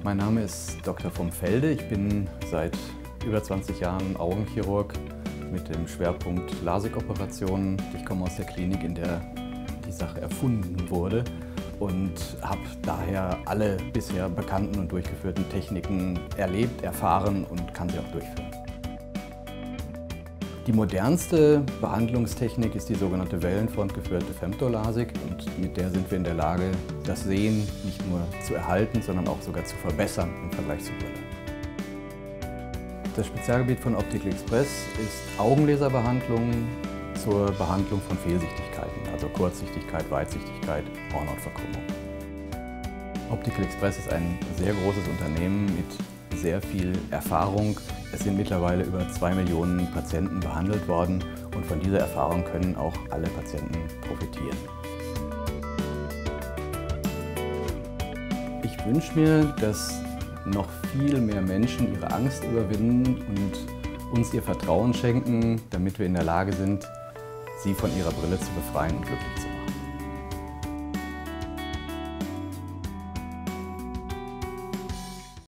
Mein Name ist Dr. vom Felde. Ich bin seit über 20 Jahren Augenchirurg mit dem Schwerpunkt LASIK-Operationen. Ich komme aus der Klinik, in der die Sache erfunden wurde und habe daher alle bisher bekannten und durchgeführten Techniken erlebt, erfahren und kann sie auch durchführen. Die modernste Behandlungstechnik ist die sogenannte wellenfrontgeführte Femtolasik und mit der sind wir in der Lage, das Sehen nicht nur zu erhalten, sondern auch sogar zu verbessern im Vergleich zur Brille. Das Spezialgebiet von Optical Express ist Augenlaserbehandlung zur Behandlung von Fehlsichtigkeiten, also Kurzsichtigkeit, Weitsichtigkeit, Hornhautverkrümmung. Optical Express ist ein sehr großes Unternehmen mit sehr viel Erfahrung. Es sind mittlerweile über 2 Millionen Patienten behandelt worden und von dieser Erfahrung können auch alle Patienten profitieren. Ich wünsche mir, dass noch viel mehr Menschen ihre Angst überwinden und uns ihr Vertrauen schenken, damit wir in der Lage sind, sie von ihrer Brille zu befreien und glücklich zu machen.